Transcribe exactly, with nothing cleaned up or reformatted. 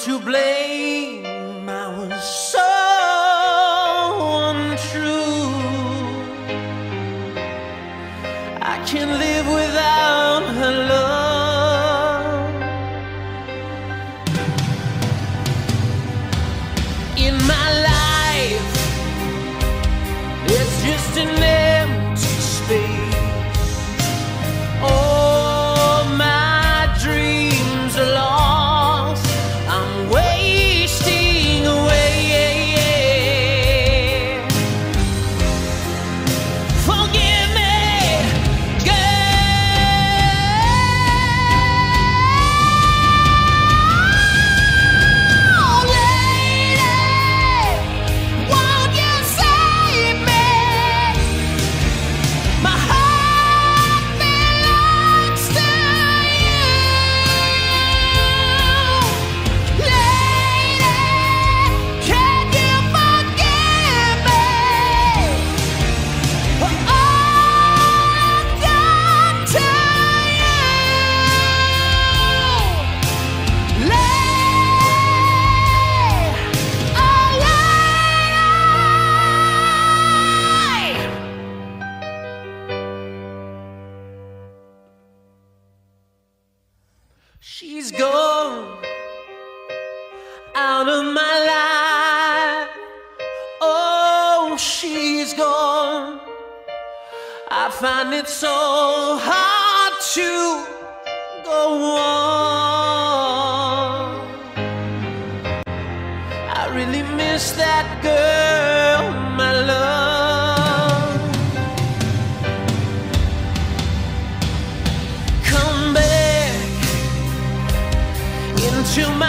to blame. I was so untrue. I can't live without her love. In my life, it's just an empty space. All my dreams are lost. I'm wasting away. Forgive me, girl. Lady, won't you save me? My heart belongs to you. Lady, can you forgive me for all I've done to you? Lady, oh lady. She's gone out of my life. Oh, she's gone. I find it so hard to go on. I really miss that girl, my love. Come back into my